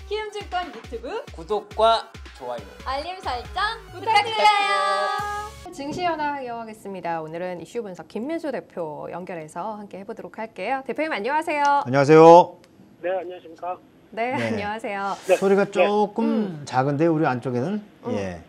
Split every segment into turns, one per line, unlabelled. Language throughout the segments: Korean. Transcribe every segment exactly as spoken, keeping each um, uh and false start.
키움증권 유튜브
구독과 좋아요,
알림 설정 부탁드려요.
증시연합 이어가겠습니다. 오늘은 이슈 분석 김민수 대표 연결해서 함께 해보도록 할게요. 대표님 안녕하세요.
안녕하세요.
네, 안녕하십니까.
네,
네.
안녕하세요.
네.
소리가 조금
음.
작은데 우리 안쪽에는
음.
예.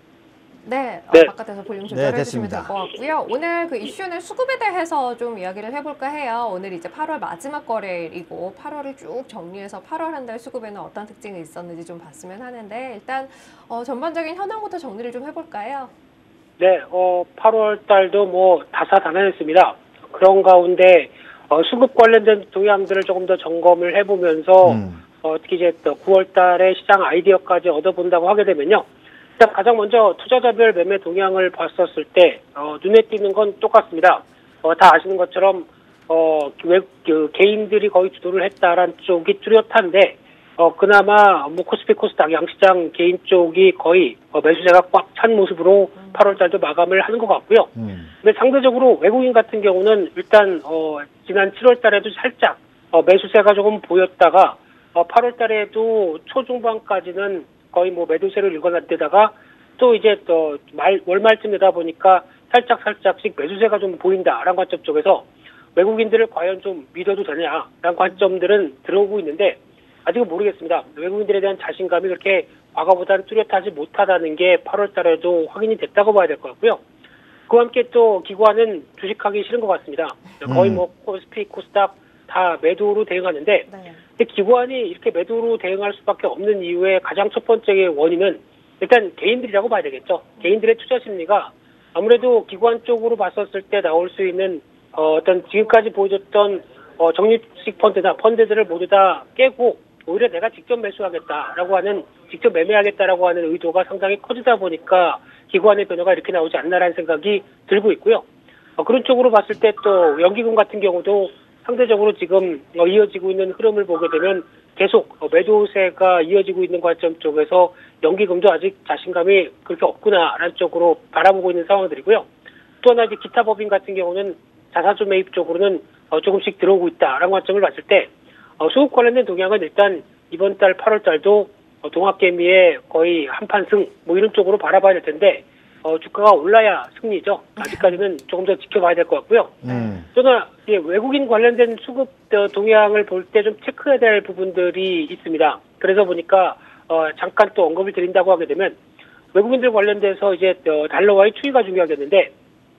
네,
네.
어, 바깥에서 볼륨 조절해
네,
주시면 될
됐습니다.
것 같고요. 오늘 그 이슈는 수급에 대해서 좀 이야기를 해볼까 해요. 오늘 이제 팔월 마지막 거래일이고 팔월을 쭉 정리해서 팔월 한 달 수급에는 어떤 특징이 있었는지 좀 봤으면 하는데 일단 어, 전반적인 현황부터 정리를 좀 해볼까요?
네, 어, 팔월 달도 뭐 다사다난했습니다. 그런 가운데 어, 수급 관련된 동향들을 조금 더 점검을 해보면서
음.
어, 특히 이제 또 구월 달에 시장 아이디어까지 얻어본다고 하게 되면요. 일단 가장 먼저 투자자별 매매 동향을 봤었을 때 어, 눈에 띄는 건 똑같습니다. 어, 다 아시는 것처럼 어, 외, 그, 개인들이 거의 주도를 했다라는 쪽이 뚜렷한데 어, 그나마 뭐 코스피 코스닥 양시장 개인 쪽이 거의 어, 매수세가 꽉 찬 모습으로
음.
팔월 달도 마감을 하는 것 같고요.
음.
근데 상대적으로 외국인 같은 경우는 일단 어, 지난 칠월 달에도 살짝 어, 매수세가 조금 보였다가 어, 팔월 달에도 초중반까지는 거의 뭐 매도세를 일궈놨다가 또 이제 또 말, 월말쯤 되다 보니까 살짝 살짝씩 매수세가 좀 보인다라는 관점 쪽에서 외국인들을 과연 좀 믿어도 되냐라는 관점들은 들어오고 있는데 아직은 모르겠습니다. 외국인들에 대한 자신감이 그렇게 과거보다는 뚜렷하지 못하다는 게 팔월 달에도 확인이 됐다고 봐야 될 것 같고요. 그와 함께 또 기관은 주식하기 싫은 것 같습니다. 거의
음.
뭐 코스피, 코스닥 다 매도로 대응하는데
네.
근데 기관이 이렇게 매도로 대응할 수밖에 없는 이유의 가장 첫 번째 원인은 일단 개인들이라고 봐야 되겠죠. 개인들의 투자 심리가 아무래도 기관 쪽으로 봤었을 때 나올 수 있는 어, 어떤 지금까지 보여줬던 어, 적립식 펀드나 펀드들을 모두 다 깨고 오히려 내가 직접 매수하겠다라고 하는 직접 매매하겠다라고 하는 의도가 상당히 커지다 보니까 기관의 변화가 이렇게 나오지 않나라는 생각이 들고 있고요. 어, 그런 쪽으로 봤을 때 또 연기금 같은 경우도 상대적으로 지금 어, 이어지고 있는 흐름을 보게 되면 계속 어, 매도세가 이어지고 있는 관점 쪽에서 연기금도 아직 자신감이 그렇게 없구나라는 쪽으로 바라보고 있는 상황들이고요. 또 하나 이제 기타 법인 같은 경우는 자사주 매입 쪽으로는 어, 조금씩 들어오고 있다라는 관점을 봤을 때 어, 수급 관련된 동향은 일단 이번 달 팔월 달도 어, 동학개미의 거의 한판승 뭐 이런 쪽으로 바라봐야 될 텐데 어, 주가가 올라야 승리죠. 아직까지는 조금 더 지켜봐야 될 것 같고요.
음.
또는 예, 외국인 관련된 수급 어, 동향을 볼 때 좀 체크해야 될 부분들이 있습니다. 그래서 보니까 어, 잠깐 또 언급을 드린다고 하게 되면 외국인들 관련돼서 이제 어, 달러와의 추이가 중요하겠는데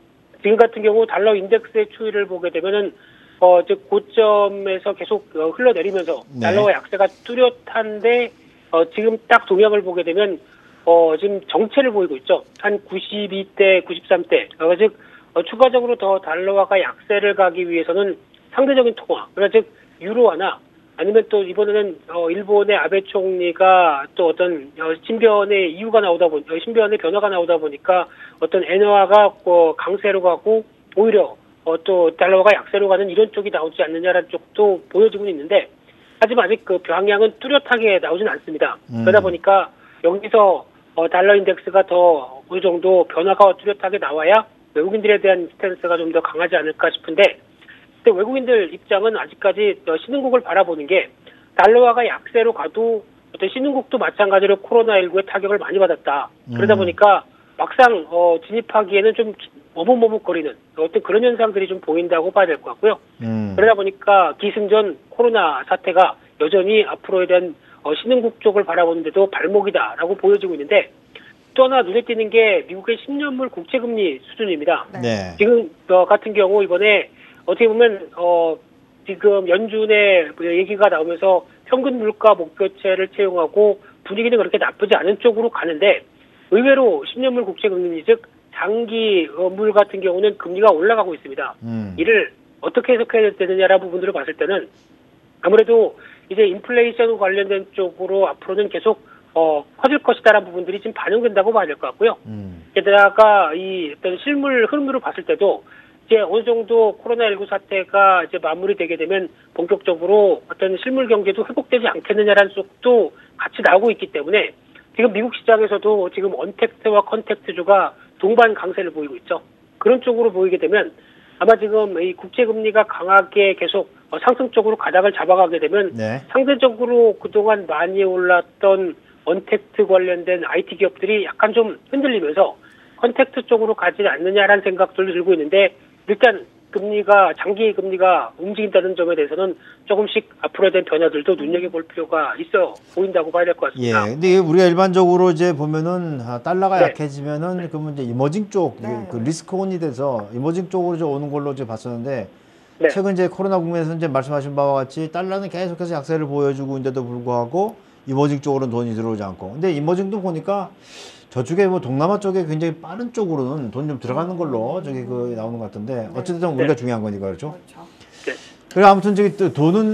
지금 같은 경우 달러 인덱스의 추이를 보게 되면은 어, 즉 고점에서 계속 어, 흘러내리면서
네.
달러와 약세가 뚜렷한데 어, 지금 딱 동향을 보게 되면 어, 지금 정체를 보이고 있죠. 한 구십이 대, 구십삼 대. 어, 즉, 어, 추가적으로 더 달러화가 약세를 가기 위해서는 상대적인 통화, 그러니까 즉, 유로화나 아니면 또 이번에는, 어, 일본의 아베 총리가 또 어떤, 어, 신변의 이유가 나오다 보니, 어, 신변의 변화가 나오다 보니까 어떤 엔화가, 어, 강세로 가고 오히려, 어, 또 달러화가 약세로 가는 이런 쪽이 나오지 않느냐라는 쪽도 보여지고 있는데, 하지만 아직 그 방향은 뚜렷하게 나오진 않습니다.
음.
그러다 보니까 여기서 어, 달러 인덱스가 더 어느 정도 변화가 뚜렷하게 나와야 외국인들에 대한 스탠스가 좀 더 강하지 않을까 싶은데 근데 외국인들 입장은 아직까지 신흥국을 바라보는 게 달러화가 약세로 가도 어떤 신흥국도 마찬가지로 코로나십구의 타격을 많이 받았다. 그러다
음.
보니까 막상 어, 진입하기에는 좀 머뭇머뭇거리는 어떤 그런 현상들이 좀 보인다고 봐야 될 것 같고요.
음.
그러다 보니까 기승전 코로나 사태가 여전히 앞으로에 대한 어, 신흥국 쪽을 바라보는데도 발목이다라고 보여지고 있는데 또 하나 눈에 띄는 게 미국의 십 년물 국채금리 수준입니다.
네.
지금 어, 같은 경우 이번에 어떻게 보면 어, 지금 연준의 얘기가 나오면서 평균 물가 목표치를 채용하고 분위기는 그렇게 나쁘지 않은 쪽으로 가는데 의외로 십 년물 국채금리 즉 장기물 같은 경우는 금리가 올라가고 있습니다.
음.
이를 어떻게 해석해야 되느냐라는 부분들을 봤을 때는 아무래도 이제 인플레이션 관련된 쪽으로 앞으로는 계속 어, 커질 것이다라는 부분들이 지금 반영된다고 봐야 될 것 같고요.
음.
게다가 이 어떤 실물 흐름으로 봤을 때도 이제 어느 정도 코로나십구 사태가 이제 마무리되게 되면 본격적으로 어떤 실물 경제도 회복되지 않겠느냐라는 쪽도 같이 나오고 있기 때문에 지금 미국 시장에서도 지금 언택트와 컨택트주가 동반 강세를 보이고 있죠. 그런 쪽으로 보이게 되면 아마 지금 이 국제금리가 강하게 계속 어, 상승 쪽으로 가닥을 잡아가게 되면
네.
상대적으로 그동안 많이 올랐던 언택트 관련된 아이티 기업들이 약간 좀 흔들리면서 컨택트 쪽으로 가지 않느냐라는 생각들도 들고 있는데 일단 금리가 장기 금리가 움직인다는 점에 대해서는 조금씩 앞으로에 대한 변화들도 눈여겨볼 필요가 있어 보인다고 봐야 될 것
예.
같습니다.
근데 우리가 일반적으로 이제 보면은 아, 달러가
네.
약해지면은 그러면 이제 이머징 쪽,
네.
그 리스크 온이 돼서 이머징 쪽으로 이제 오는 걸로 이제 봤었는데
네.
최근 이제 코로나 국면에서 이제 말씀하신 바와 같이 달러는 계속해서 약세를 보여주고 있는데도 불구하고 이머징 쪽으로는 돈이 들어오지 않고. 근데 이머징도 보니까 저쪽에 뭐 동남아 쪽에 굉장히 빠른 쪽으로는 돈 좀 들어가는 걸로 저기 그 나오는 것 같은데 어쨌든 우리가
네.
중요한 거니까 그렇죠.
그렇죠.
그래 아무튼 저기 또 돈은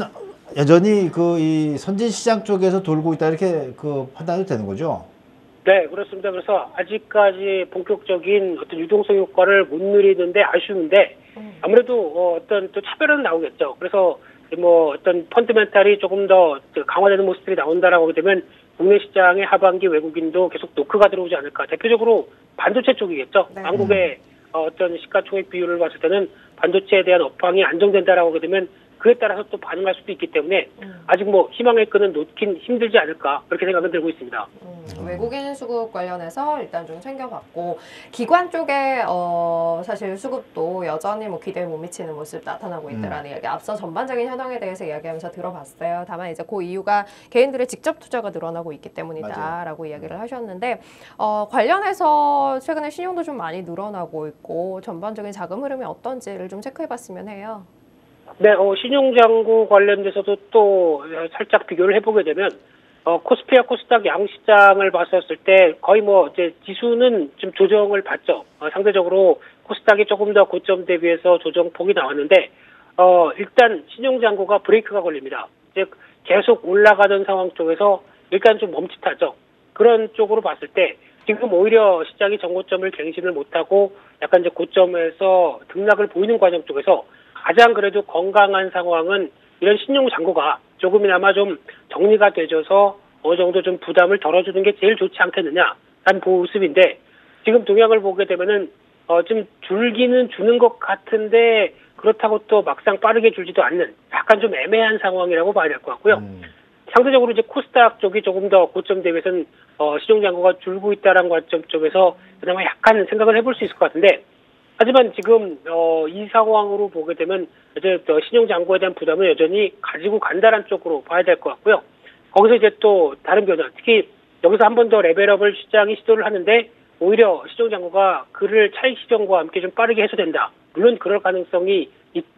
여전히 그 이 선진 시장 쪽에서 돌고 있다 이렇게 그 판단이 되는 거죠.
네, 그렇습니다. 그래서 아직까지 본격적인 어떤 유동성 효과를 못 누리는데 아쉬운데 아무래도 어, 어떤 또 차별은 나오겠죠. 그래서 뭐 어떤 펀드멘탈이 조금 더 강화되는 모습들이 나온다라고 하게 되면 국내 시장의 하반기 외국인도 계속 노크가 들어오지 않을까. 대표적으로 반도체 쪽이겠죠.
네.
한국의 어, 어떤 시가총액 비율을 봤을 때는 반도체에 대한 업황이 안정된다라고 하게 되면 그에 따라서 또 반응할 수도 있기 때문에
음.
아직 뭐 희망의 끈은 놓긴 힘들지 않을까 그렇게 생각은 들고 있습니다.
음, 외국인 수급 관련해서 일단 좀 챙겨봤고 기관 쪽에 어, 사실 수급도 여전히 뭐 기대에 못 미치는 모습 나타나고 있다라는
음.
이야기 앞서 전반적인 현황에 대해서 이야기하면서 들어봤어요. 다만 이제 그 이유가 개인들의 직접 투자가 늘어나고 있기 때문이다라고 이야기를 하셨는데 어, 관련해서 최근에 신용도 좀 많이 늘어나고 있고 전반적인 자금 흐름이 어떤지를 좀 체크해봤으면 해요.
네, 어, 신용장구 관련돼서도 또 살짝 비교를 해보게 되면, 어, 코스피와 코스닥 양시장을 봤었을 때 거의 뭐 이제 지수는 좀 조정을 받죠. 어, 상대적으로 코스닥이 조금 더 고점 대비해서 조정폭이 나왔는데, 어, 일단 신용장구가 브레이크가 걸립니다. 즉, 계속 올라가던 상황 쪽에서 일단 좀 멈칫하죠. 그런 쪽으로 봤을 때, 지금 오히려 시장이 정고점을 갱신을 못하고 약간 이제 고점에서 등락을 보이는 과정 쪽에서 가장 그래도 건강한 상황은 이런 신용 잔고가 조금이나마 좀 정리가 되져서 어느 정도 좀 부담을 덜어주는 게 제일 좋지 않겠느냐라는 모습인데 지금 동향을 보게 되면은 어 좀 줄기는 주는 것 같은데 그렇다고 또 막상 빠르게 줄지도 않는 약간 좀 애매한 상황이라고 봐야 될 것 같고요.
음.
상대적으로 이제 코스닥 쪽이 조금 더 고점 대비해서는 어 신용 잔고가 줄고 있다라는 관점 쪽에서 그나마 약간 생각을 해볼 수 있을 것 같은데. 하지만 지금 어, 이 상황으로 보게 되면 이제 또 신용 잔고에 대한 부담은 여전히 가지고 간다는 쪽으로 봐야 될 것 같고요. 거기서 이제 또 다른 변화, 특히 여기서 한 번 더 레벨업을 시장이 시도를 하는데 오히려 신용 잔고가 그를 차익 시정과 함께 좀 빠르게 해소된다. 물론 그럴 가능성이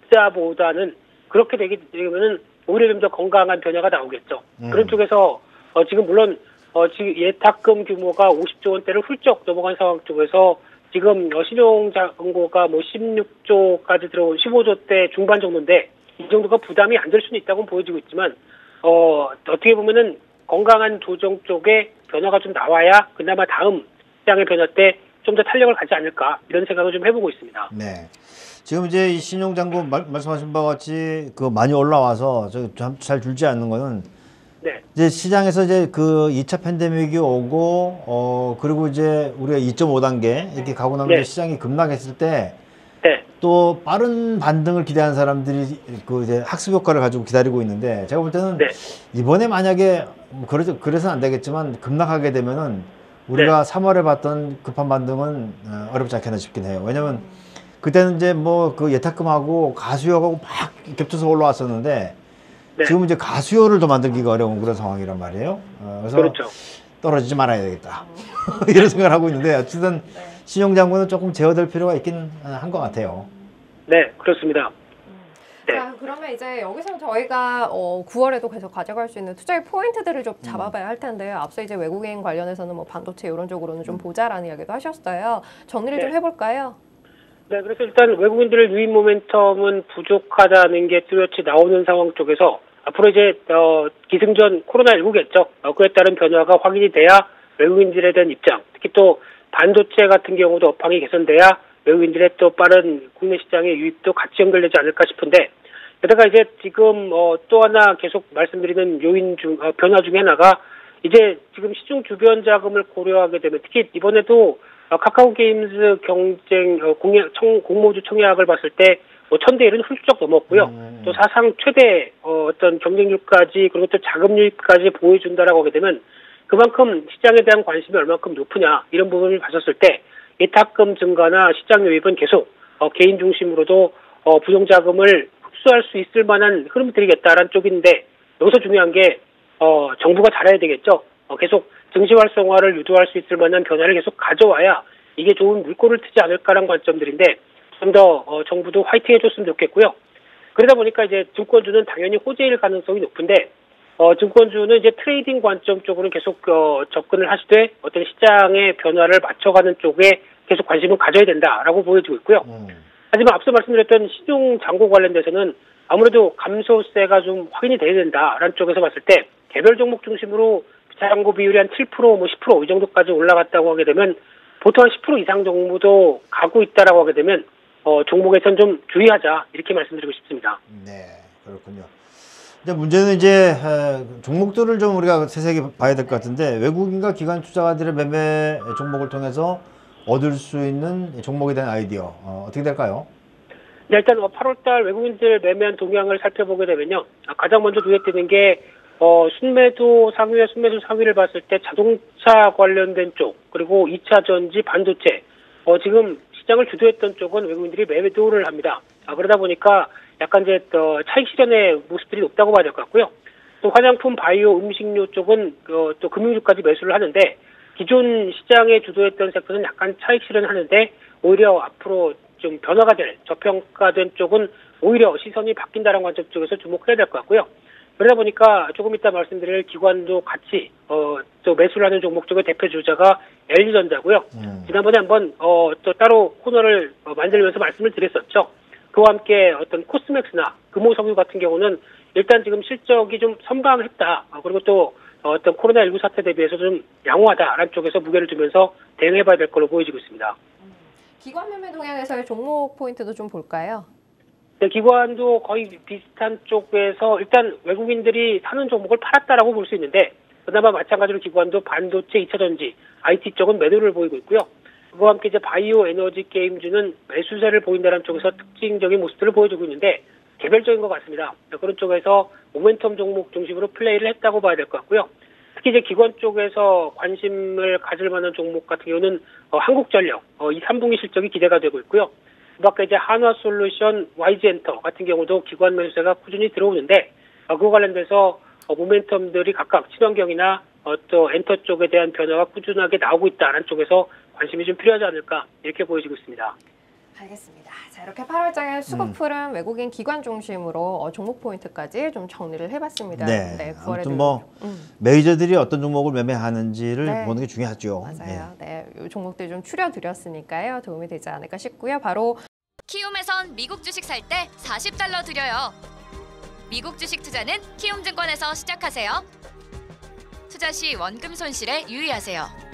있다보다는 그렇게 되게 되면은 오히려 좀 더 건강한 변화가 나오겠죠.
음.
그런 쪽에서 어, 지금 물론 어, 지금 예탁금 규모가 오십조 원대를 훌쩍 넘어간 상황 쪽에서 지금 신용잔고가 뭐 십육조까지 들어온 십오조대 중반 정도인데 이 정도가 부담이 안 될 수는 있다고 보여지고 있지만 어 어떻게 보면은 건강한 조정 쪽에 변화가 좀 나와야 그나마 다음 시장의 변화 때 좀 더 탄력을 가지 않을까 이런 생각을 좀 해보고 있습니다.
네. 지금 이제 이 신용잔고 말, 말씀하신 바와 같이 그 많이 올라와서 잘 줄지 않는 거는
네.
이제 시장에서 이제 그 이 차 팬데믹이 오고 어 그리고 이제 우리가 이 점 오 단계 이렇게 가고 나면
네.
이제 시장이 급락했을 때
네.
또 빠른 반등을 기대하는 사람들이 그 이제 학습 효과를 가지고 기다리고 있는데 제가 볼 때는
네.
이번에 만약에 뭐 그래서 그래서는 안 되겠지만 급락하게 되면은 우리가
네.
삼월에 봤던 급한 반등은 어, 어렵지 않겠나 싶긴 해요. 왜냐면 그때는 이제 뭐 그 예탁금하고 가수요하고 막 겹쳐서 올라왔었는데
네.
지금 이제 가수요를 더 만들기가 어려운 그런 상황이란 말이에요. 어, 그래서
그렇죠.
떨어지지 말아야 되겠다. 이런 생각을 하고 있는데 어쨌든 신용장고는 조금 제어될 필요가 있긴 한 것 같아요.
네, 그렇습니다. 네.
자, 그러면 이제 여기서 저희가 어, 구월에도 계속 가져갈 수 있는 투자의 포인트들을 좀 잡아봐야 할 텐데요. 앞서 이제 외국인 관련해서는 뭐 반도체 이런 쪽으로는 좀 보자라는 이야기도 하셨어요. 정리를 좀
네.
해볼까요?
네, 그래서 일단 외국인들의 유입 모멘텀은 부족하다는 게 뚜렷이 나오는 상황 쪽에서 앞으로 이제 어, 기승전 코로나십구겠죠. 어, 그에 따른 변화가 확인이 돼야 외국인들에 대한 입장, 특히 또 반도체 같은 경우도 업황이 개선돼야 외국인들의 또 빠른 국내 시장의 유입도 같이 연결되지 않을까 싶은데 게다가 이제 지금 어, 또 하나 계속 말씀드리는 요인 중 어, 변화 중에 하나가 이제 지금 시중 주변 자금을 고려하게 되면 특히 이번에도 어, 카카오 게임즈 경쟁 어, 공약, 청, 공모주 청약을 봤을 때 뭐 천 대 일은 훌쩍 넘었고요.
음.
또 사상 최대 어, 어떤 경쟁률까지 그리고 또 자금률까지 보여준다라고 하게 되면 그만큼 시장에 대한 관심이 얼마큼 높으냐 이런 부분을 봤었을 때 예탁금 증가나 시장 유입은 계속 어, 개인 중심으로도 어, 부동자금을 흡수할 수 있을 만한 흐름들이겠다라는 쪽인데 여기서 중요한 게 어, 정부가 잘해야 되겠죠. 어, 계속 증시 활성화를 유도할 수 있을 만한 변화를 계속 가져와야 이게 좋은 물꼬를 트지 않을까라는 관점들인데 좀 더 어, 정부도 화이팅 해줬으면 좋겠고요. 그러다 보니까 이제 증권주는 당연히 호재일 가능성이 높은데 어, 증권주는 이제 트레이딩 관점 쪽으로 계속 어, 접근을 하시되 어떤 시장의 변화를 맞춰가는 쪽에 계속 관심을 가져야 된다라고 보여지고 있고요.
음.
하지만 앞서 말씀드렸던 신용 잔고 관련돼서는 아무래도 감소세가 좀 확인이 돼야 된다라는 쪽에서 봤을 때 개별 종목 중심으로 잔고 비율이 한 칠 퍼센트, 뭐 십 퍼센트 이 정도까지 올라갔다고 하게 되면 보통 한 십 퍼센트 이상 정도도 가고 있다라고 하게 되면 어, 종목에선 좀 주의하자 이렇게 말씀드리고 싶습니다.
네, 그렇군요. 근데 문제는 이제 에, 종목들을 좀 우리가 세세하게 봐야 될 것 같은데 외국인과 기관 투자가들의 매매 종목을 통해서 얻을 수 있는 종목에 대한 아이디어 어, 어떻게 될까요?
네, 일단 팔월달 외국인들 매매한 동향을 살펴보게 되면요. 가장 먼저 눈에 띄는 게 어, 순매도 상위와 순매도 상위를 봤을 때 자동차 관련된 쪽 그리고 이 차 전지, 반도체 어, 지금 시장을 주도했던 쪽은 외국인들이 매도를 합니다. 아, 그러다 보니까 약간 이제 또 차익 실현의 모습들이 높다고 봐야 될 것 같고요. 또 화장품, 바이오, 음식료 쪽은 어, 또 금융주까지 매수를 하는데 기존 시장에 주도했던 섹터는 약간 차익 실현하는데 오히려 앞으로 좀 변화가 될 저평가된 쪽은 오히려 시선이 바뀐다는 관점 쪽에서 주목해야 될 것 같고요. 그러다 보니까 조금 이따 말씀드릴 기관도 같이 어, 또 매수를 하는 종목 쪽의 대표 주자가 엘지전자고요.
음.
지난번에 한번 어, 또 따로 코너를 어, 만들면서 말씀을 드렸었죠. 그와 함께 어떤 코스맥스나 금호석유 같은 경우는 일단 지금 실적이 좀 선방했다. 어, 그리고 또 어, 어떤 코로나십구 사태 대비해서 좀 양호하다라는 쪽에서 무게를 두면서 대응해봐야 될 걸로 보여지고 있습니다.
기관 매매 동향에서의 종목 포인트도 좀 볼까요?
네, 기관도 거의 비슷한 쪽에서 일단 외국인들이 사는 종목을 팔았다라고 볼 수 있는데 그나마 마찬가지로 기관도 반도체, 이 차 전지, 아이티 쪽은 매도를 보이고 있고요. 그와 함께 이제 바이오 에너지 게임주는 매수세를 보인다는 쪽에서 특징적인 모습들을 보여주고 있는데 개별적인 것 같습니다. 그런 쪽에서 모멘텀 종목 중심으로 플레이를 했다고 봐야 될 것 같고요. 특히 이제 기관 쪽에서 관심을 가질 만한 종목 같은 경우는 어, 한국전력, 어, 이 삼 분기 실적이 기대가 되고 있고요. 그 밖에 이제 한화솔루션, 와이지엔터 같은 경우도 기관 매수세가 꾸준히 들어오는데 어, 그와 관련돼서 어, 모멘텀들이 각각 친환경이나 어, 또 엔터 쪽에 대한 변화가 꾸준하게 나오고 있다는 쪽에서 관심이 좀 필요하지 않을까 이렇게 보여지고 있습니다.
알겠습니다. 자, 이렇게 팔월장의 수급풀은 음. 외국인 기관 중심으로 어, 종목 포인트까지 좀 정리를 해봤습니다.
네.
네
아무튼 뭐
음.
메이저들이 어떤 종목을 매매하는지를
네.
보는 게 중요하죠.
맞아요. 네. 네. 이 종목들 좀 추려드렸으니까요. 도움이 되지 않을까 싶고요. 바로
키움에선 미국 주식 살 때 사십 달러 드려요. 미국 주식 투자는 키움증권에서 시작하세요. 투자 시 원금 손실에 유의하세요.